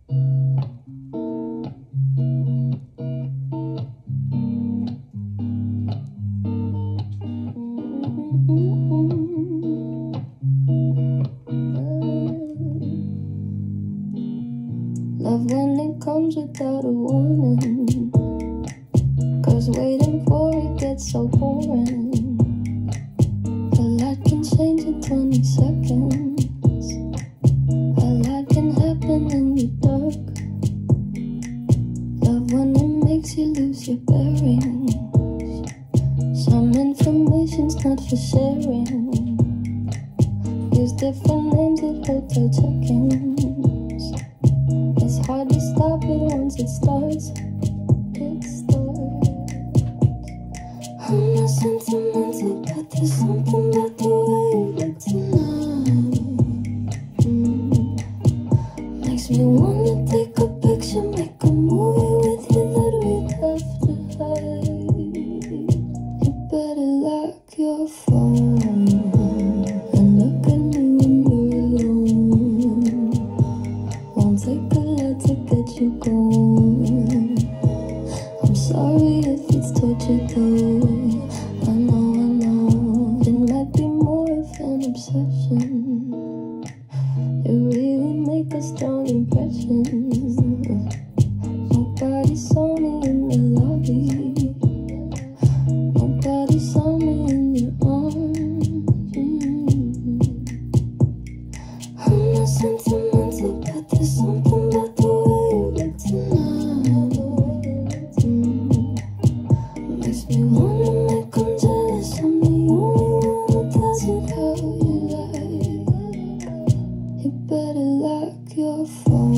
Love when it comes without a warning, 'cause waiting for it gets so boring. A lot can change in 20 seconds. A lot can happen in the dark. Love when it makes you lose your bearings. Some information's not for sharing. Use different names that hold their check-ins. It's hard to stop it once it starts. It starts. I'm not sentimental, but there's something about the way you look tonight. Makes me wanna take a picture, make a movie with you that we'd have to hide. You better lock your phone and look at me when you're alone. Won't take a lot to get you going. I'm sorry if it's torture though. I know it might be more of an obsession. You really make a strong impression. Nobody saw me in the lobby. Nobody saw me in your arms. I'm not sentimental, but there's something about the way you look tonight. Makes me wanna make them jealous. I'm the only one who does it how you like. You better lock your phone.